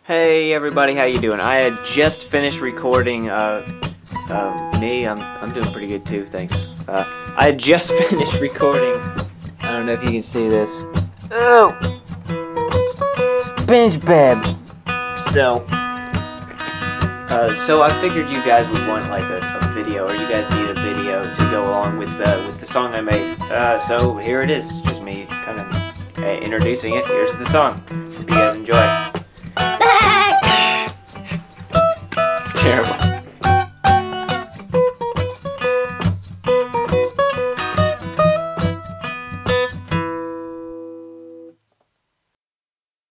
Hey everybody, how you doing? I had just finished recording, I'm doing pretty good too, thanks. I had just finished recording, I don't know if you can see this. Oh! Spingebib! So I figured you guys would want like a video, or you guys need a video to go along with the song I made. So here it is, just me kind of introducing it. Here's the song. Hope you guys enjoy. It's terrible.